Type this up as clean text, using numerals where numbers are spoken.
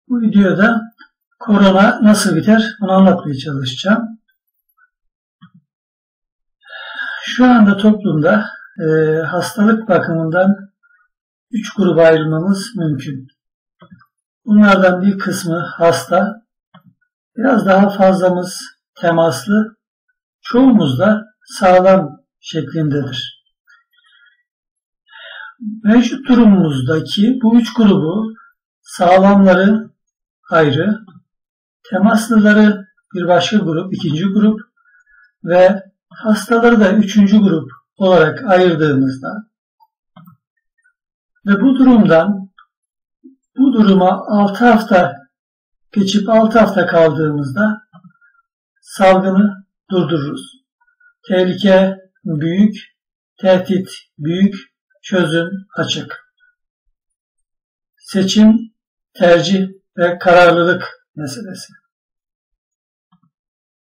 Bu videoda korona nasıl biter onu anlatmaya çalışacağım. Şu anda toplumda hastalık bakımından 3 gruba ayrılmamız mümkün. Bunlardan bir kısmı hasta, biraz daha fazlamız temaslı, çoğumuz da sağlam şeklindedir. Mevcut durumumuzdaki bu 3 grubu, sağlamları ayrı, temaslıları bir başka grup, ikinci grup ve hastaları da üçüncü grup olarak ayırdığımızda ve bu duruma 6 hafta geçip 6 hafta kaldığımızda salgını durdururuz. Tehlike büyük, tehdit büyük, çözüm açık. Seçim, tercih ve kararlılık meselesi.